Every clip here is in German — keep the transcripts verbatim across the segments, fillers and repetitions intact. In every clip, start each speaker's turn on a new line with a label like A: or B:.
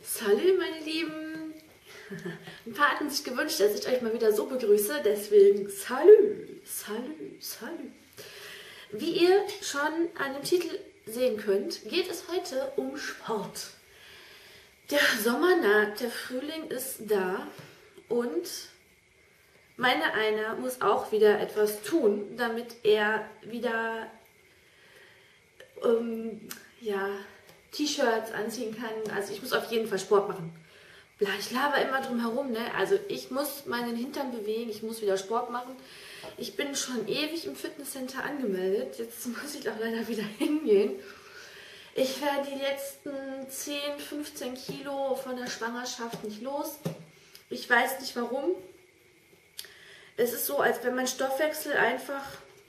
A: Salut meine Lieben! Ein paar hatten sich gewünscht, dass ich euch mal wieder so begrüße, deswegen Salut, Salut, Salut. Wie ihr schon an dem Titel sehen könnt, geht es heute um Sport. Der Sommer naht, der Frühling ist da und meine Einer muss auch wieder etwas tun, damit er wieder ähm, ja, T-Shirts anziehen kann. Also ich muss auf jeden Fall Sport machen. Bla, ich laber immer drum herum, ne? Also ich muss meinen Hintern bewegen, ich muss wieder Sport machen. Ich bin schon ewig im Fitnesscenter angemeldet. Jetzt muss ich auch leider wieder hingehen. Ich werde die letzten zehn, fünfzehn Kilo von der Schwangerschaft nicht los. Ich weiß nicht warum. Es ist so, als wenn mein Stoffwechsel einfach,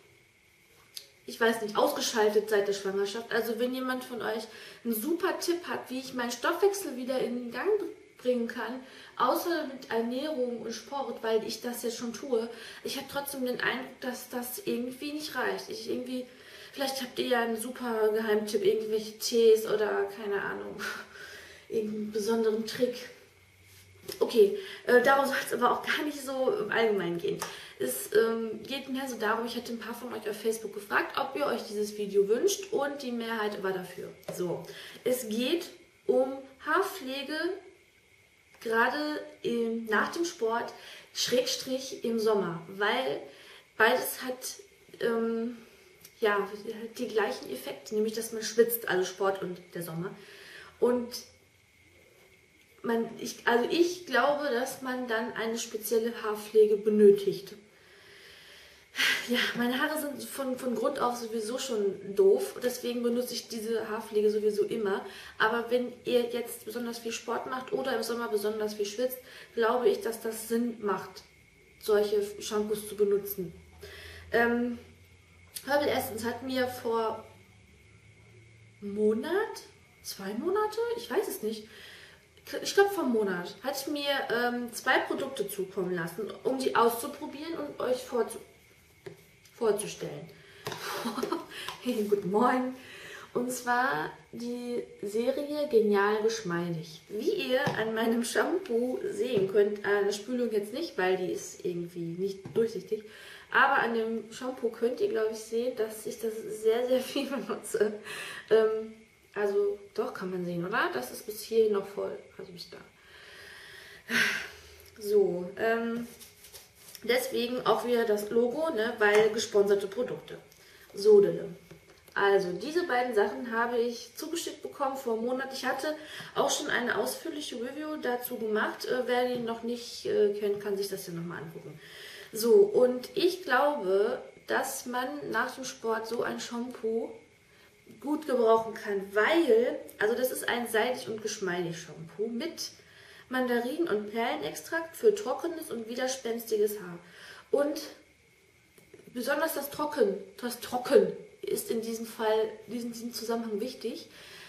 A: ich weiß nicht, ausgeschaltet seit der Schwangerschaft. Also wenn jemand von euch einen super Tipp hat, wie ich meinen Stoffwechsel wieder in Gang bringen kann, außer mit Ernährung und Sport, weil ich das jetzt schon tue, ich habe trotzdem den Eindruck, dass das irgendwie nicht reicht. Ich irgendwie, vielleicht habt ihr ja einen super Geheimtipp, irgendwelche Tees oder keine Ahnung, irgendeinen besonderen Trick. Okay, äh, darum soll es aber auch gar nicht so im Allgemeinen gehen. Es ähm, geht mehr so darum, ich hatte ein paar von euch auf Facebook gefragt, ob ihr euch dieses Video wünscht und die Mehrheit war dafür. So, es geht um Haarpflege, gerade im, nach dem Sport, Schrägstrich im Sommer, weil beides hat ähm, ja, die gleichen Effekte, nämlich dass man schwitzt, also Sport und der Sommer. Und Man, ich, also ich glaube, dass man dann eine spezielle Haarpflege benötigt. Ja, meine Haare sind von, von Grund auf sowieso schon doof, deswegen benutze ich diese Haarpflege sowieso immer. Aber wenn ihr jetzt besonders viel Sport macht oder im Sommer besonders viel schwitzt, glaube ich, dass das Sinn macht, solche Shampoos zu benutzen. Ähm, Herbal Essence hat mir vor einem Monat, zwei Monate, ich weiß es nicht, ich glaube vor einem Monat, hat ich mir ähm, zwei Produkte zukommen lassen, um die auszuprobieren und euch vorzu vorzustellen. Hey, guten Morgen. Und zwar die Serie Genial Geschmeidig. Wie ihr an meinem Shampoo sehen könnt, an der Spülung jetzt nicht, weil die ist irgendwie nicht durchsichtig, aber an dem Shampoo könnt ihr, glaube ich, sehen, dass ich das sehr, sehr viel benutze. Ähm, Also, doch, kann man sehen, oder? Das ist bis hier noch voll. Also bis da. So, ähm, deswegen auch wieder das Logo, ne? Weil gesponserte Produkte. Sodele. Also, diese beiden Sachen habe ich zugeschickt bekommen vor einem Monat. Ich hatte auch schon eine ausführliche Review dazu gemacht. Äh, wer den noch nicht äh, kennt, kann sich das ja nochmal angucken. So, und ich glaube, dass man nach dem Sport so ein Shampoo gut gebrauchen kann, weil, also das ist ein seidig und geschmeidig Shampoo mit Mandarin- und Perlenextrakt für trockenes und widerspenstiges Haar. Und besonders das Trocken, das Trocken ist in diesem Fall, in diesem Zusammenhang wichtig,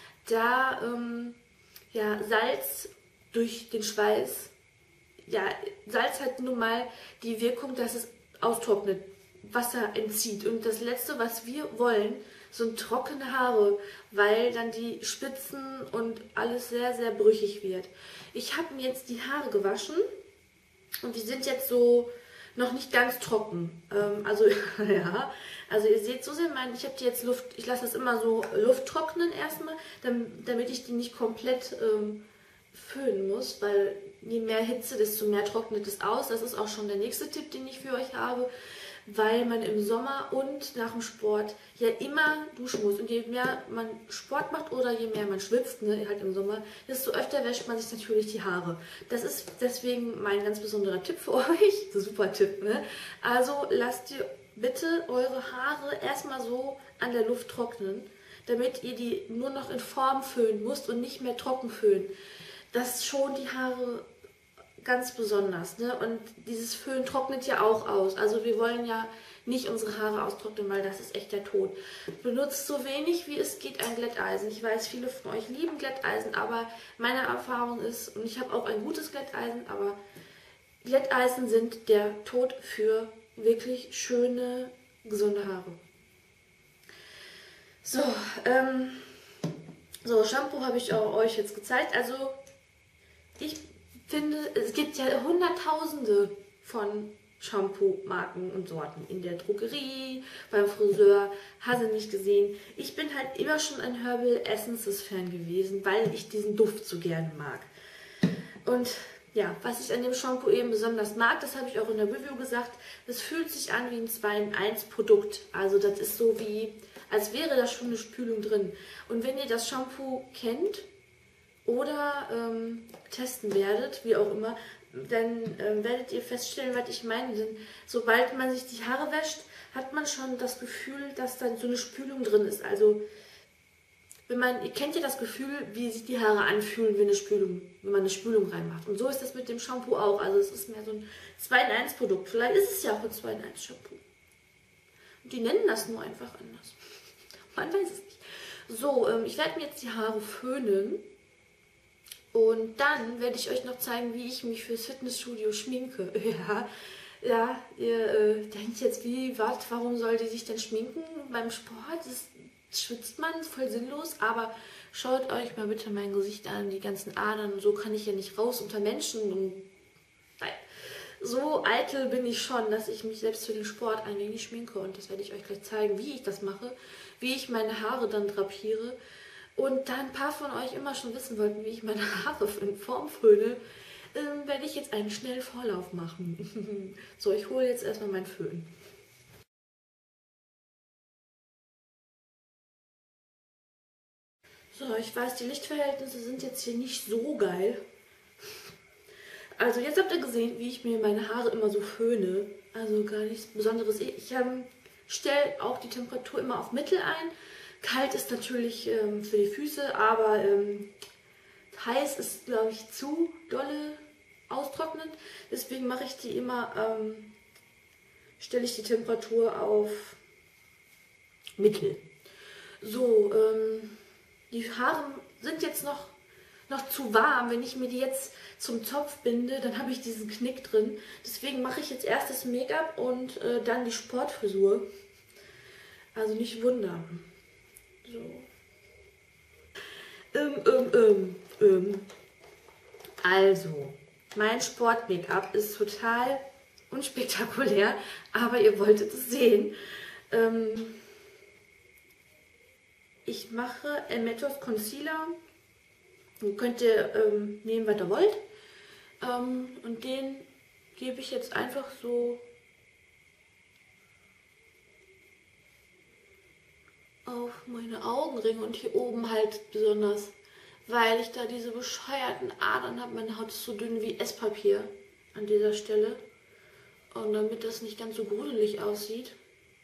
A: da ähm, ja, Salz durch den Schweiß, ja, Salz hat nun mal die Wirkung, dass es austrocknet, Wasser entzieht. Und das Letzte, was wir wollen, sind trockene Haare, weil dann die Spitzen und alles sehr, sehr brüchig wird. Ich habe mir jetzt die Haare gewaschen und die sind jetzt so noch nicht ganz trocken. Ähm, also, ja, also ihr seht, so sind meine, ich habe die jetzt Luft, ich lasse das immer so Luft trocknen erstmal, damit ich die nicht komplett ähm, föhnen muss, weil je mehr Hitze, desto mehr trocknet es aus. Das ist auch schon der nächste Tipp, den ich für euch habe, weil man im Sommer und nach dem Sport ja immer duschen muss. Und je mehr man Sport macht oder je mehr man schwitzt, ne, halt im Sommer, desto öfter wäscht man sich natürlich die Haare. Das ist deswegen mein ganz besonderer Tipp für euch. Super Tipp, ne? Also lasst ihr bitte eure Haare erstmal so an der Luft trocknen, damit ihr die nur noch in Form föhnen müsst und nicht mehr trocken föhnen. Das schont die Haare ganz besonders, ne? Und dieses Föhn trocknet ja auch aus. Also wir wollen ja nicht unsere Haare austrocknen, weil das ist echt der Tod. Benutzt so wenig wie es geht ein Glätteisen. Ich weiß, viele von euch lieben Glätteisen, aber meine Erfahrung ist, und ich habe auch ein gutes Glätteisen, aber Glätteisen sind der Tod für wirklich schöne, gesunde Haare. So, ähm, so Shampoo habe ich euch jetzt gezeigt. Also ich finde, es gibt ja hunderttausende von Shampoo-Marken und Sorten in der Drogerie, beim Friseur, hast du nicht gesehen. Ich bin halt immer schon ein Herbal Essences-Fan gewesen, weil ich diesen Duft so gerne mag. Und ja, was ich an dem Shampoo eben besonders mag, das habe ich auch in der Review gesagt, das fühlt sich an wie ein zwei in eins Produkt. Also das ist so wie, als wäre da schon eine Spülung drin. Und wenn ihr das Shampoo kennt oder ähm, testen werdet, wie auch immer, dann ähm, werdet ihr feststellen, was ich meine. Denn sobald man sich die Haare wäscht, hat man schon das Gefühl, dass dann so eine Spülung drin ist. Also wenn man, ihr kennt ja das Gefühl, wie sich die Haare anfühlen, wenn, eine Spülung, wenn man eine Spülung reinmacht. Und so ist das mit dem Shampoo auch. Also es ist mehr so ein zwei in eins Produkt. Vielleicht ist es ja auch ein zwei in eins Shampoo. Und die nennen das nur einfach anders. Man weiß es nicht. So, ähm, ich werde mir jetzt die Haare föhnen. Und dann werde ich euch noch zeigen, wie ich mich fürs Fitnessstudio schminke. Ja, ja, ihr äh, denkt jetzt, wie, was, warum soll die sich denn schminken beim Sport? Das schwitzt man, voll sinnlos, aber schaut euch mal bitte mein Gesicht an, die ganzen Adern, so kann ich ja nicht raus unter Menschen. Und nein, so eitel bin ich schon, dass ich mich selbst für den Sport ein wenig schminke, und das werde ich euch gleich zeigen, wie ich das mache, wie ich meine Haare dann drapiere. Und da ein paar von euch immer schon wissen wollten, wie ich meine Haare in Form föhne, ähm, werde ich jetzt einen schnellen Vorlauf machen. So, ich hole jetzt erstmal meinen Föhn. So, ich weiß, die Lichtverhältnisse sind jetzt hier nicht so geil. Also jetzt habt ihr gesehen, wie ich mir meine Haare immer so föhne. Also gar nichts Besonderes. Ich ähm, stelle auch die Temperatur immer auf Mittel ein. Kalt ist natürlich ähm, für die Füße, aber ähm, heiß ist, glaube ich, zu dolle austrocknend. Deswegen mache ich die immer, ähm, stelle ich die Temperatur auf Mittel. So, ähm, die Haare sind jetzt noch, noch zu warm. Wenn ich mir die jetzt zum Zopf binde, dann habe ich diesen Knick drin. Deswegen mache ich jetzt erst das Make-up und äh, dann die Sportfrisur. Also nicht wundern. So. Ähm, ähm, ähm, ähm. Also, mein Sport-Make-up ist total unspektakulär, aber ihr wolltet es sehen. Ähm, ich mache Elmetos Concealer. Den könnt ihr ähm, nehmen, was ihr wollt. Ähm, und den gebe ich jetzt einfach so auf meine Augenringe und hier oben halt besonders, weil ich da diese bescheuerten Adern habe. Meine Haut ist so dünn wie Esspapier an dieser Stelle. Und damit das nicht ganz so gruselig aussieht,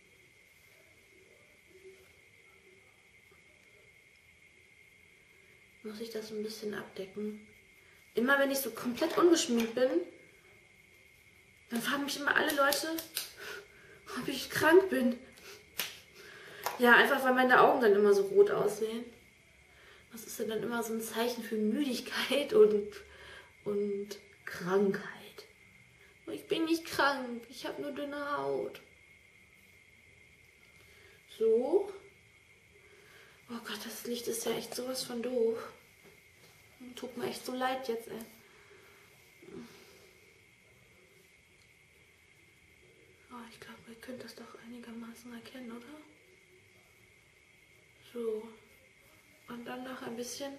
A: muss ich das ein bisschen abdecken. Immer wenn ich so komplett ungeschminkt bin, dann fragen mich immer alle Leute, ob ich krank bin. Ja, einfach weil meine Augen dann immer so rot aussehen. Das ist ja dann immer so ein Zeichen für Müdigkeit und, und Krankheit. Aber ich bin nicht krank, ich habe nur dünne Haut. So. Oh Gott, das Licht ist ja echt sowas von doof. Tut mir echt so leid jetzt, ey. Oh, ich glaube, ihr könnt das doch einigermaßen erkennen, oder? So. Und dann noch ein bisschen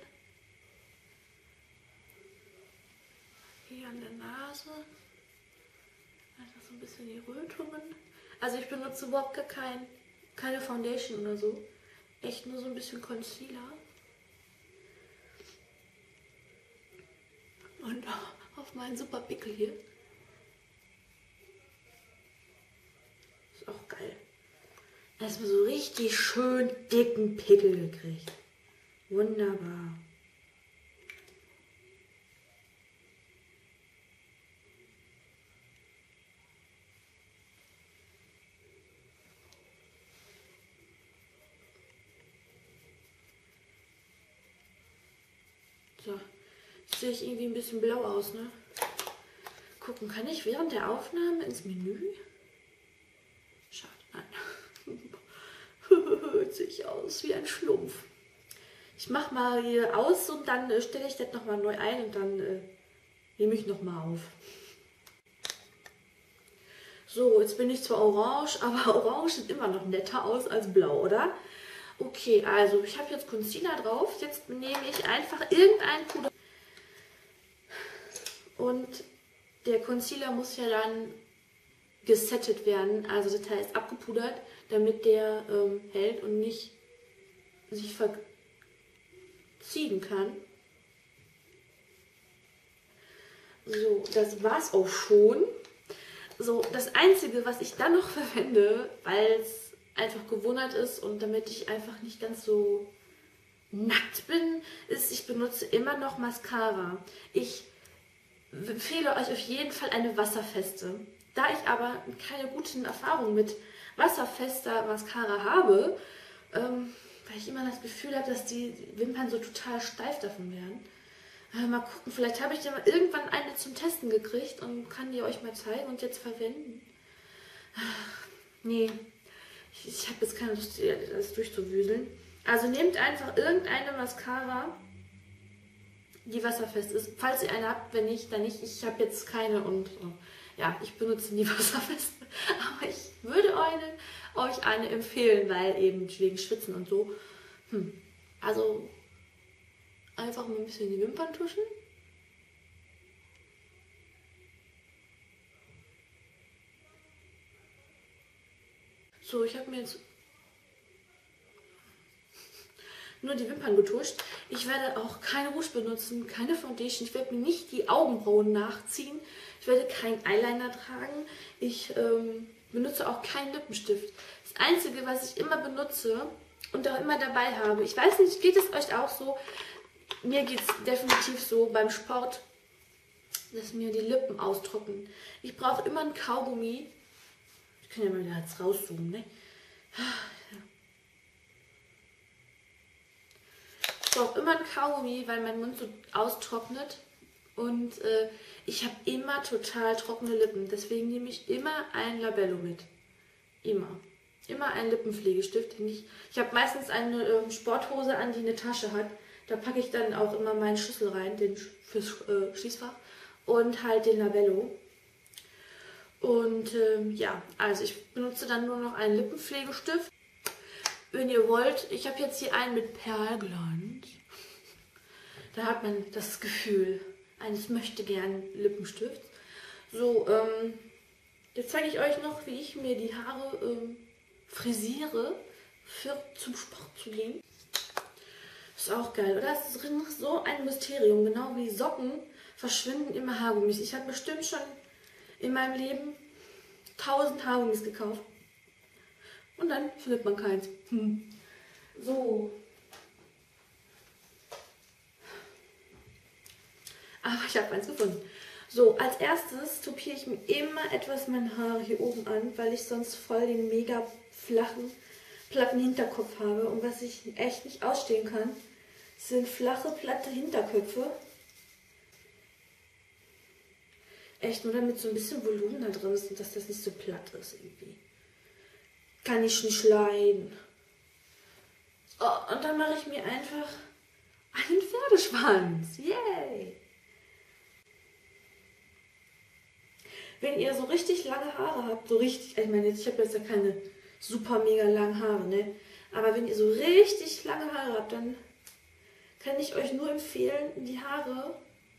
A: hier an der Nase. Einfach so ein bisschen die Rötungen. Also ich benutze überhaupt gar kein, keine Foundation oder so. Echt nur so ein bisschen Concealer. Und auf meinen super Pickel hier. Ist auch geil. Erstmal so richtig schön dicken Pickel gekriegt. Wunderbar. So, jetzt sehe ich irgendwie ein bisschen blau aus, ne? Gucken, kann ich während der Aufnahme ins Menü? Schade, nein. Hört sich aus wie ein Schlumpf. Ich mache mal hier aus und dann äh, stelle ich das nochmal neu ein und dann äh, nehme ich nochmal auf. So, jetzt bin ich zwar orange, aber orange sieht immer noch netter aus als blau, oder? Okay, also ich habe jetzt Concealer drauf. Jetzt nehme ich einfach irgendein Puder. Und der Concealer muss ja dann gesettet werden, also das heißt abgepudert, damit der ähm, hält und nicht sich verziehen kann. So, das war's auch schon. So, das Einzige, was ich dann noch verwende, weil es einfach gewundert ist und damit ich einfach nicht ganz so nackt bin, ist, ich benutze immer noch Mascara. Ich empfehle euch auf jeden Fall eine wasserfeste. Da ich aber keine guten Erfahrungen mit wasserfester Mascara habe, ähm, weil ich immer das Gefühl habe, dass die Wimpern so total steif davon werden. Äh, mal gucken, vielleicht habe ich ja mal irgendwann eine zum Testen gekriegt und kann die euch mal zeigen und jetzt verwenden. Ach, nee, ich, ich habe jetzt keine Lust, das durchzuwüseln. Also nehmt einfach irgendeine Mascara, die wasserfest ist. Falls ihr eine habt, wenn nicht, dann nicht. Ich habe jetzt keine und äh, ja, ich benutze nie wasserfeste. Aber ich würde eine, euch eine empfehlen, weil eben wegen Schwitzen und so. Hm. Also einfach mal ein bisschen die Wimpern tuschen. So, ich habe mir jetzt nur die Wimpern getuscht. Ich werde auch keine Rouge benutzen, keine Foundation. Ich werde mir nicht die Augenbrauen nachziehen. Ich werde keinen Eyeliner tragen. Ich ähm, benutze auch keinen Lippenstift. Das Einzige, was ich immer benutze und auch immer dabei habe, ich weiß nicht, geht es euch auch so? Mir geht es definitiv so beim Sport, dass mir die Lippen austrocknen. Ich brauche immer ein Kaugummi. Ich kann ja mal jetzt rauszoomen, ne? Ich brauche immer ein Kaugummi, weil mein Mund so austrocknet. Und äh, ich habe immer total trockene Lippen. Deswegen nehme ich immer ein Labello mit. Immer. Immer einen Lippenpflegestift. Ich, ich habe meistens eine äh, Sporthose an, die eine Tasche hat. Da packe ich dann auch immer meinen Schlüssel rein, den fürs äh, Schließfach. Und halt den Labello. Und ähm, ja, also ich benutze dann nur noch einen Lippenpflegestift. Wenn ihr wollt, ich habe jetzt hier einen mit Perlglanz. Da hat man das Gefühl eines möchtegern Lippenstifts. So, ähm, jetzt zeige ich euch noch, wie ich mir die Haare ähm, frisiere, für zum Sport zu gehen. Ist auch geil, oder? Das ist so ein Mysterium. Genau wie Socken verschwinden immer Haargummis. Ich habe bestimmt schon in meinem Leben tausend Haargummis gekauft. Und dann findet man keins. Hm. So. Aber ich habe eins gefunden. So, als erstes tupiere ich mir immer etwas meine Haare hier oben an, weil ich sonst voll den mega flachen, platten Hinterkopf habe. Und was ich echt nicht ausstehen kann, sind flache, platte Hinterköpfe. Echt, nur damit so ein bisschen Volumen da drin ist und dass das nicht so platt ist irgendwie. Kann ich nicht leiden. Oh, und dann mache ich mir einfach einen Pferdeschwanz. Yay! Wenn ihr so richtig lange Haare habt, so richtig, ich meine, ich habe jetzt ja keine super mega langen Haare, ne? Aber wenn ihr so richtig lange Haare habt, dann kann ich euch nur empfehlen, die Haare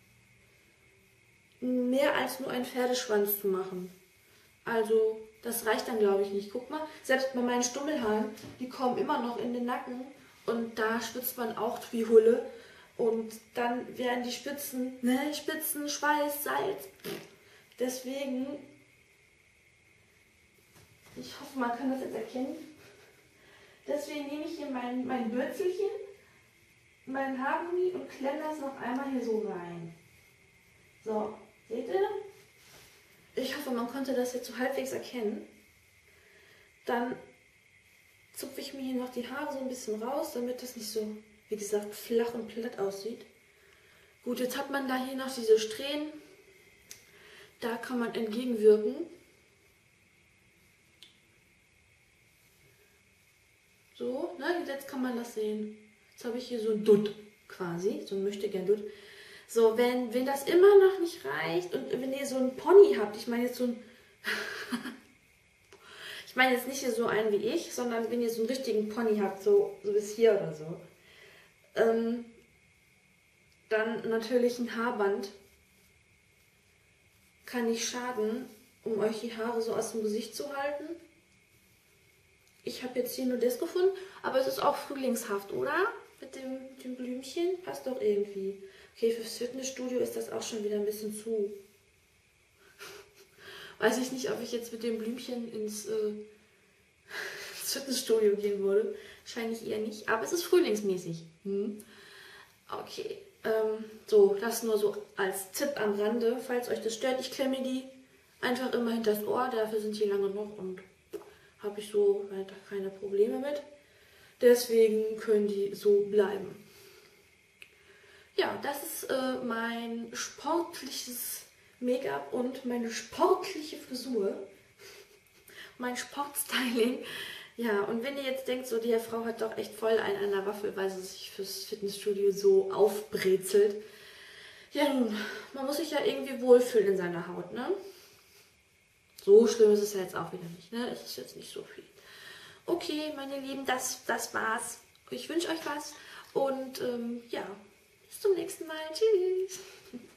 A: mehr als nur einen Pferdeschwanz zu machen. Also, das reicht dann, glaube ich, nicht. Guck mal, selbst bei meinen Stummelhaaren, die kommen immer noch in den Nacken und da schwitzt man auch wie Hulle. Und dann werden die Spitzen, ne, Spitzen, Schweiß, Salz. Deswegen, ich hoffe, man kann das jetzt erkennen. Deswegen nehme ich hier mein, mein Bürzelchen, mein Haargummi und klemme das noch einmal hier so rein. So, seht ihr? Ich hoffe, man konnte das jetzt so halbwegs erkennen. Dann zupfe ich mir hier noch die Haare so ein bisschen raus, damit das nicht so, wie gesagt, flach und platt aussieht. Gut, jetzt hat man da hier noch diese Strähnen. Da kann man entgegenwirken. So, ne, jetzt kann man das sehen. Jetzt habe ich hier so ein Dutt quasi, so ein Möchtegern-Dutt. So, wenn, wenn das immer noch nicht reicht und wenn ihr so einen Pony habt, ich meine jetzt so ein... ich meine jetzt nicht so einen wie ich, sondern wenn ihr so einen richtigen Pony habt, so, so bis hier oder so, ähm, dann natürlich ein Haarband kann nicht schaden, um euch die Haare so aus dem Gesicht zu halten. Ich habe jetzt hier nur das gefunden, aber es ist auch frühlingshaft, oder? Mit dem, mit dem Blümchen passt doch irgendwie. Okay, fürs Fitnessstudio ist das auch schon wieder ein bisschen zu. Weiß ich nicht, ob ich jetzt mit dem Blümchen ins, äh, ins Fitnessstudio gehen würde. Wahrscheinlich eher nicht, aber es ist frühlingsmäßig. Hm. Okay, ähm, so, das nur so als Tipp am Rande, falls euch das stört. Ich klemme die einfach immer hinters Ohr, dafür sind die lange noch und habe ich so weiter keine Probleme mit. Deswegen können die so bleiben. Ja, das ist äh, mein sportliches Make-up und meine sportliche Frisur. Mein Sportstyling. Ja, und wenn ihr jetzt denkt, so die Frau hat doch echt voll einen an der Waffel, weil sie sich fürs Fitnessstudio so aufbrezelt. Ja nun, man muss sich ja irgendwie wohlfühlen in seiner Haut, ne? So schlimm ist es ja jetzt auch wieder nicht, ne? Es ist jetzt nicht so viel. Okay, meine Lieben, das, das war's. Ich wünsche euch was und ähm, ja, bis zum nächsten Mal. Tschüss.